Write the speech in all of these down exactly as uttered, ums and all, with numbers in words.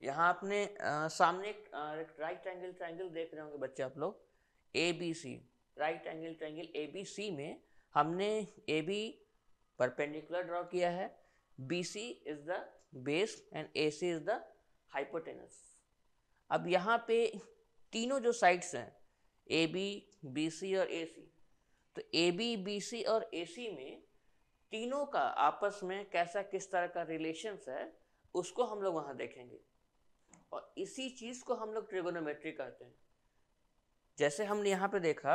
यहाँ आपने अ, सामने एक राइट एंगल ट्रायंगल देख रहे होंगे बच्चे आप लोग, A B C. Right angle triangle A B C में हमने ए बी परपेंडिकुलर ड्रॉ किया है, B C is the base and A C is the hypotenuse. अब यहाँ पे तीनों जो साइड्स हैं ए बी बी सी और ए सी, तो ए बी बी सी और ए सी में तीनों का आपस में कैसा किस तरह का रिलेशंस है उसको हम लोग वहाँ देखेंगे, और इसी चीज को हम लोग ट्रिगोनोमेट्री कहते हैं। जैसे हमने यहाँ पे देखा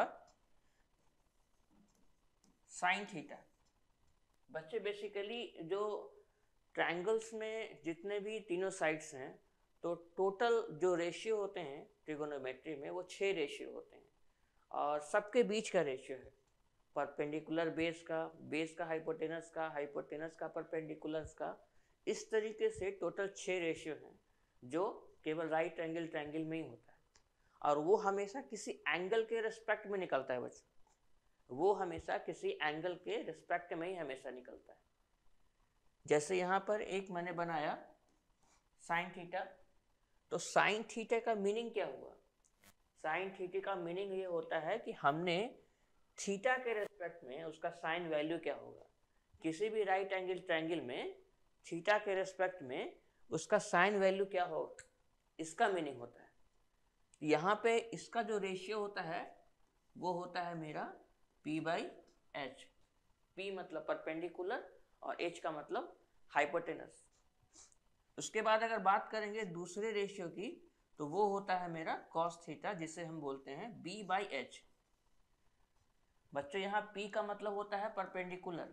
साइन थीटा। बच्चे बेसिकली जो ट्रायंगल्स में जितने भी तीनों साइड्स हैं, तो टोटल जो रेशियो होते हैं ट्रिगोनोमेट्री में वो छः रेशियो होते हैं, और सबके बीच का रेशियो है परपेंडिकुलर बेस का, बेस का हाइपोटेनस का, हाइपोटेनस का परपेंडिकुलर्स का। इस तरीके से टोटल छः रेशियो हैं जो केवल राइट एंगल ट्रायंगल में ही होता है, और वो हमेशा किसी एंगल के रिस्पेक्ट में निकलता है बच्चों, वो हमेशा किसी एंगल के रिस्पेक्ट में ही हमेशा निकलता है। जैसे यहाँ पर एक मैंने बनाया साइन थीटा, तो साइन थीटा का मीनिंग क्या हुआ? साइन थीटा का मीनिंग ये होता है कि हमने थीटा के रिस्पेक्ट में उसका साइन वैल्यू क्या होगा। किसी भी राइट एंगल ट्रायंगल में थीटा के रिस्पेक्ट में उसका साइन वैल्यू क्या होगा, इसका मीनिंग होता है। यहाँ पे इसका जो रेशियो होता है वो होता है मेरा P बाई एच। P मतलब परपेंडिकुलर और H का मतलब हाइपोटेनस। उसके बाद अगर बात करेंगे दूसरे रेशियो की, तो वो होता है मेरा कॉस थीटा, जिसे हम बोलते हैं B बाई एच। बच्चों यहाँ P का मतलब होता है परपेंडिकुलर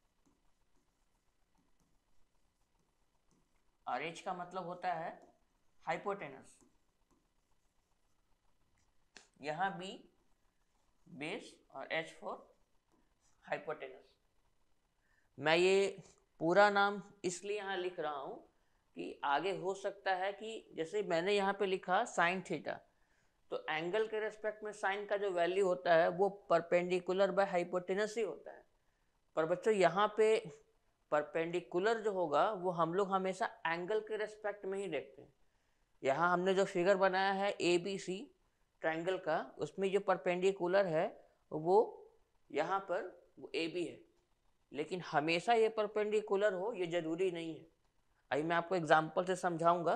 और H का मतलब होता है हाइपोटेनस। यहाँ B बेस और H फॉर हाइपोटेनस। मैं ये पूरा नाम इसलिए यहाँ लिख रहा हूँ कि आगे हो सकता है कि जैसे मैंने यहाँ पे लिखा साइन थीटा, तो एंगल के रेस्पेक्ट में साइन का जो वैल्यू होता है वो परपेंडिकुलर बाय हाइपोटेनस ही होता है। पर बच्चों यहाँ पे परपेंडिकुलर जो होगा वो हम लोग हमेशा एंगल के रेस्पेक्ट में ही देखते हैं। यहाँ हमने जो फिगर बनाया है ए बी सी ट्रायंगल का, उसमें जो परपेंडिकुलर है वो यहाँ पर वो ए बी है, लेकिन हमेशा ये परपेंडिकुलर हो ये जरूरी नहीं है। अभी मैं आपको एग्जांपल से समझाऊंगा।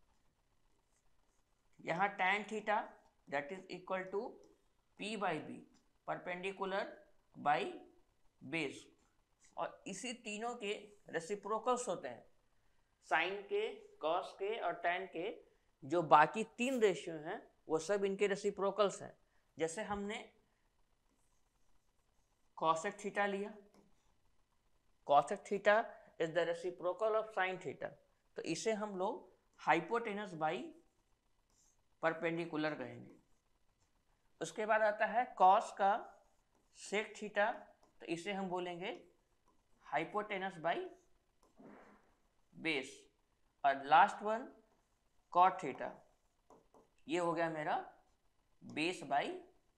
यहाँ tan theta that is equal to P by B, perpendicular by base, और इसी तीनों के रेसिप्रोकल्स होते हैं, साइन के, कॉस के और tan के। जो बाकी तीन रेशियो हैं वो सब इनके रेसिप्रोकल्स हैं। जैसे हमने कॉसेक थीटा लिया, cosec theta is the reciprocal of sine theta, तो इसे हम लोग हाइपोटेनस बाई परपेंडिकुलर कहेंगे। उसके बाद आता है कॉस का सेक थीटा, तो इसे हम बोलेंगे हाइपोटेनस बाई बेस। और लास्ट वन कॉट थीटा, ये हो गया मेरा बेस बाई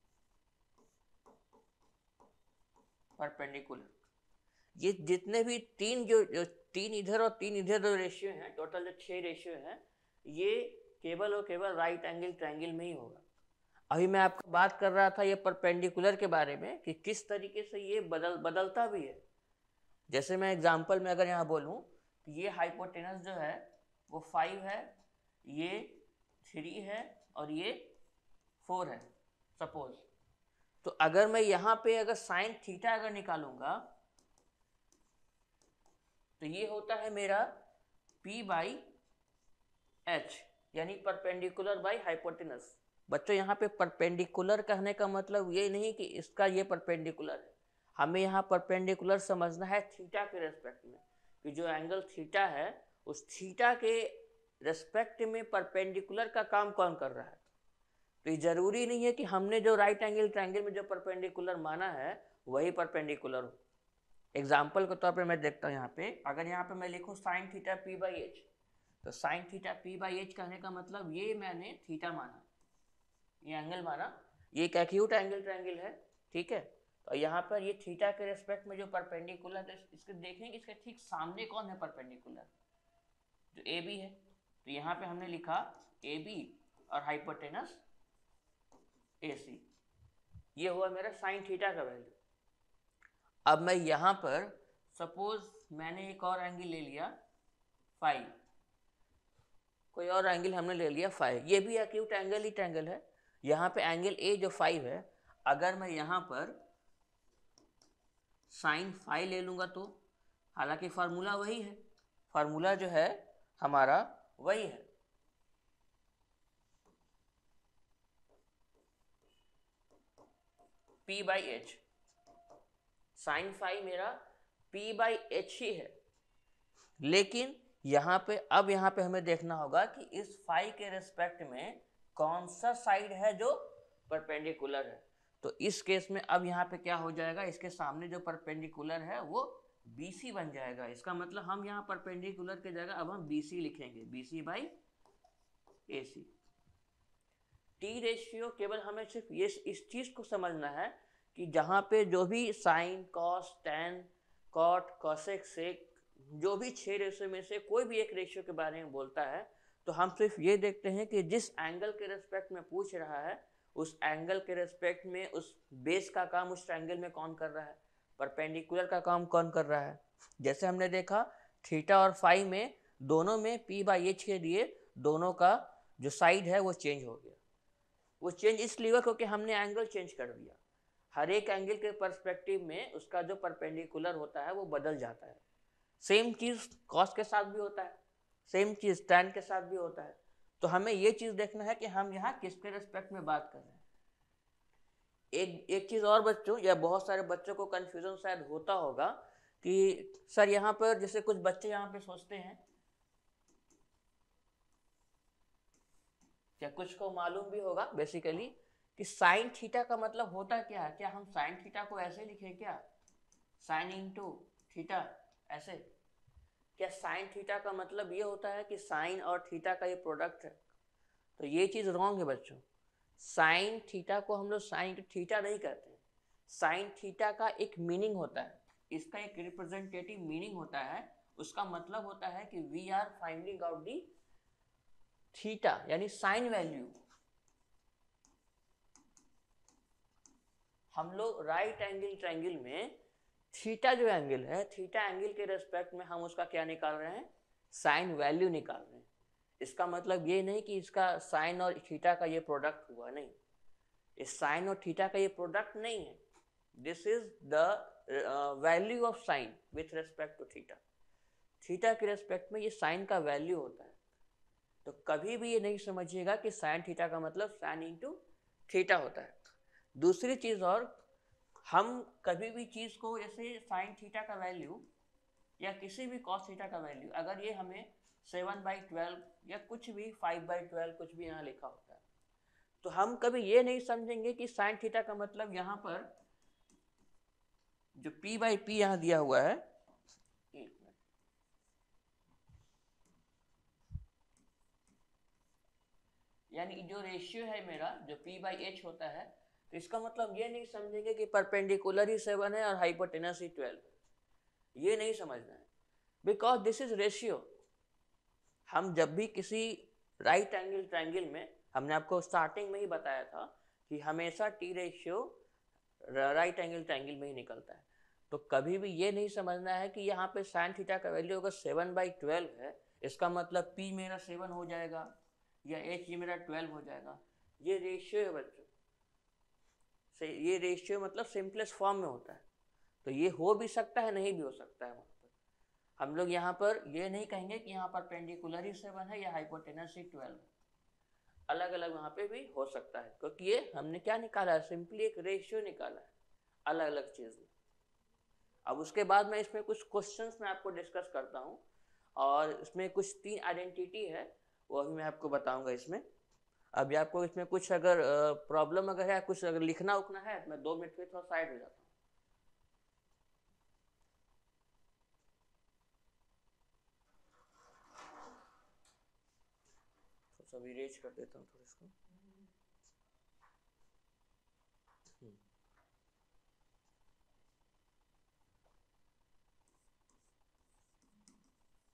परपेंडिकुलर। ये जितने भी तीन जो, जो तीन इधर और तीन इधर जो रेशियो हैं, टोटल जो छह रेशियो हैं, ये केवल और केवल राइट एंगल ट्रायंगल में ही होगा। अभी मैं आपको बात कर रहा था ये परपेंडिकुलर के बारे में कि किस तरीके से ये बदल बदलता भी है। जैसे मैं एग्जांपल में अगर यहाँ बोलूँ कि ये हाइपोटेनस जो है वो फाइव है, ये थ्री है और ये फोर है सपोज। तो अगर मैं यहाँ पे अगर साइन थीटा अगर निकालूंगा तो ये होता है मेरा P बाई एच, यानी परपेंडिकुलर बाई हाइपोटेनस। बच्चों यहाँ पे परपेंडिकुलर कहने का मतलब ये नहीं कि इसका ये परपेंडिकुलर है, हमें यहाँ परपेंडिकुलर समझना है थीटा के रेस्पेक्ट में, कि जो एंगल थीटा है उस थीटा के रेस्पेक्ट में परपेंडिकुलर का काम कौन कर रहा है। तो ये जरूरी नहीं है कि हमने जो राइट एंगल ट्रायंगल में जो परपेंडिकुलर माना है वही परपेंडिकुलर हो। एग्जाम्पल के तौर पे मैं देखता हूँ यहाँ पे, अगर यहाँ पे मैं लिखूँ sine theta P by H, तो sine theta P by H कहने का मतलब ये मैंने थीटा माना, ये एंगल माना, ये एक एक्यूट एंगल ट्रायंगल है, ठीक है। तो यहाँ पर ये थीटा के रेस्पेक्ट में जो परपेंडिकुलर है, इसके देखेंगे इसके ठीक सामने कौन है परपेंडिकुलर, जो ए बी है। तो यहाँ पे हमने लिखा ए बी और हाइपोटेनस ए सी, ये हुआ मेरा साइन थीटा का वैल्यू। अब मैं यहाँ पर सपोज मैंने एक और एंगल ले लिया फाइव, कोई और एंगल हमने ले लिया फाइव, ये भी एक्यूट एंगल ही ट्रायंगल है। यहाँ पे एंगल ए जो फाइव है, अगर मैं यहाँ पर साइन फाइव ले लूँगा तो, हालांकि फार्मूला वही है, फार्मूला जो है हमारा वही है, P by H, sine five मेरा P बाई एच ही है। लेकिन यहाँ पे अब यहाँ पे हमें देखना होगा कि इस फाइव के रेस्पेक्ट में कौन सा साइड है जो परपेंडिकुलर है। तो इस केस में अब यहाँ पे क्या हो जाएगा, इसके सामने जो परपेंडिकुलर है वो B C बन जाएगा। इसका मतलब हम यहाँ परपेंडिकुलर की जगह अब हम B C लिखेंगे, B C by A C। T ratio केवल हमें सिर्फ ये इस चीज को समझना है कि जहाँ पे जो भी sine, cos, tan, cot, cosec, sec, जो भी छह रेशियो में से कोई भी एक रेशियो के बारे में बोलता है, तो हम सिर्फ ये देखते हैं कि जिस एंगल के रेस्पेक्ट में पूछ रहा है, उस एंगल के रेस्पेक्ट में उस बेस का काम उस ट्रायंगल में कौन कर रहा है, परपेंडिकुलर का काम कौन कर रहा है। जैसे हमने देखा थीटा और फाइव में दोनों में P बाई एच के लिए दोनों का जो साइड है वो चेंज हो गया। वो चेंज इसलिए हुआ क्योंकि हमने एंगल चेंज कर दिया। हर एक एंगल के पर्सपेक्टिव में उसका जो परपेंडिकुलर होता है वो बदल जाता है। सेम चीज कॉस के साथ भी होता है, सेम चीज टैन के साथ भी होता है। तो हमें ये चीज देखना है कि हम यहाँ किसके रेस्पेक्ट में बात कर रहे हैं। एक एक चीज और बच्चों, या बहुत सारे बच्चों को कंफ्यूजन शायद होता होगा कि सर यहाँ पर जैसे कुछ बच्चे यहाँ पे सोचते हैं, क्या कुछ को मालूम भी होगा बेसिकली कि साइन थीटा का मतलब होता क्या है। क्या हम साइन थीटा को ऐसे लिखे क्या, साइन इंटू थीटा ऐसे? क्या साइन थीटा का मतलब ये होता है कि साइन और थीटा का ये प्रोडक्ट है? तो ये चीज रॉन्ग है बच्चों। साइन थीटा को हम लोग साइन थीटा नहीं कहते हैं। साइन थीटा का एक मीनिंग होता है, इसका एक रिप्रेजेंटेटिव मीनिंग होता है। उसका मतलब होता है कि we are finding out the theta यानी साइन वैल्यू। हम लोग राइट एंगल ट्रायंगल में थीटा जो एंगल है, थीटा एंगल के रेस्पेक्ट में हम उसका क्या निकाल रहे हैं, साइन वैल्यू निकाल रहे हैं। इसका मतलब ये नहीं कि इसका साइन और थीटा का ये प्रोडक्ट हुआ, नहीं, इस साइन और थीटा का ये प्रोडक्ट नहीं है। This is the value of sine with respect to theta. Theta के रेस्पेक्ट में ये साइन का वैल्यू होता है। तो कभी भी ये नहीं समझिएगा कि साइन थीटा का मतलब साइन इंटू थीटा होता है। दूसरी चीज और, हम कभी भी चीज को जैसे साइन थीटा का वैल्यू या किसी भी कॉस थीटा का वैल्यू, अगर ये हमें सेवन बाई ट्वेल्व या कुछ भी फाइव बाई ट्वेल्व कुछ भी यहाँ लिखा होता है, तो हम कभी ये नहीं समझेंगे कि साइन थीटा का मतलब यहाँ पर जो P बाई पी यहाँ दिया हुआ है, यानी जो रेशियो है मेरा जो P बाई एच होता है, तो इसका मतलब ये नहीं समझेंगे कि परपेंडिकुलर ही सेवन है और हाइपोटेनस ही ट्वेल्व है। ये नहीं समझना है, बिकॉज दिस इज रेशियो। हम जब भी किसी राइट एंगल ट्रायंगल में, हमने आपको स्टार्टिंग में ही बताया था कि हमेशा T ratio right angle triangle में ही निकलता है। तो कभी भी ये नहीं समझना है कि यहाँ पे साइन थीटा का वैल्यू अगर सेवन बाई ट्वेल्व है, इसका मतलब P मेरा सेवन हो जाएगा या H ये मेरा ट्वेल्व हो जाएगा। ये रेशियो है बच्चों, से ये रेशियो मतलब सिंपलेस्ट फॉर्म में होता है। तो ये हो भी सकता है, नहीं भी हो सकता है। वहाँ पर हम लोग यहाँ पर ये नहीं कहेंगे कि यहाँ पर पेंडिकुलर ही सेवन है या हाइपोटेनस ही ट्वेल्व है। अलग अलग वहाँ पे भी हो सकता है, क्योंकि ये हमने क्या निकाला है, सिंपली एक रेशियो निकाला है अलग अलग चीज़ में। अब उसके बाद मैं इसमें कुछ क्वेश्चंस में आपको डिस्कस करता हूँ, और इसमें कुछ तीन आइडेंटिटी है वो अभी मैं आपको बताऊंगा इसमें। अभी आपको इसमें कुछ अगर प्रॉब्लम अगर है, कुछ अगर लिखना उखना है, मैं दो मिनट में थोड़ा साइड हो जाता हूँ। तो सब इरेज कर देता हूँ थोड़ा इसको।